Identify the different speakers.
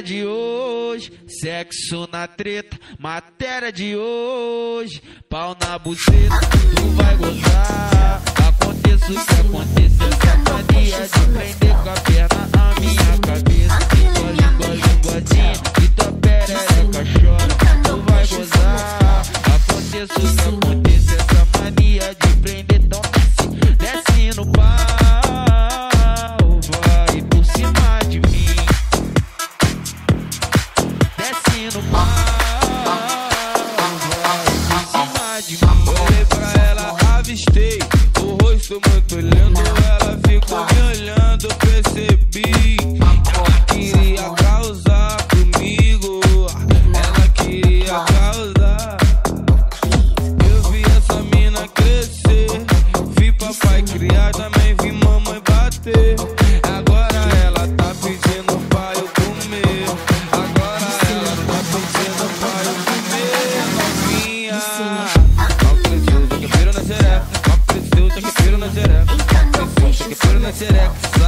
Speaker 1: de hoje, sexo na treta, matéria de hoje, pau na buceta, tu vai gozar. Aconteça o que aconteça, essa mania de prender com a perna a minha cabeça. Língua, linguadinha, e tua perereca chora, tu vai gozar. Aconteça o que aconteça, essa mania de prender, então desce no pau, vai por cima de mim. Desce no pau, vai por cima de mim.
Speaker 2: Olhei pra ela, avistei o rosto muito lindo. Ela ficou me olhando, percebi. Ela queria causar comigo, ela queria causar. Eu vi essa mina crescer, vi papai criar, também vi mamãe bater. Agora ela tá pedindo pra eu comer. Agora ela tá pedindo pra eu comer. Novinha, mal cresceu, já que piro na xereca. Mal cresceu, já que piro na xereca. Mal cresceu, já que piro na xereca.